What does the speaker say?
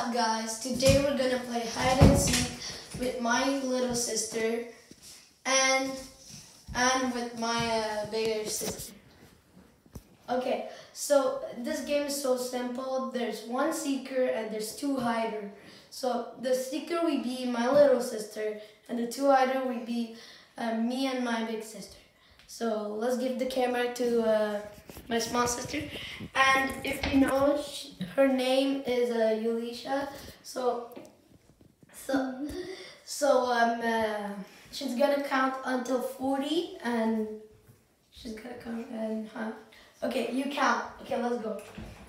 up, guys? Today we're gonna play hide and seek with my little sister and with my bigger sister. Okay, so this game is so simple. There's one seeker and there's two hider. So the seeker will be my little sister and the two hider will be me and my big sister. So let's give the camera to my small sister. And if you know, her name is Yulisha. So she's gonna count until 40, and she's gonna count and okay, you count. Okay, let's go.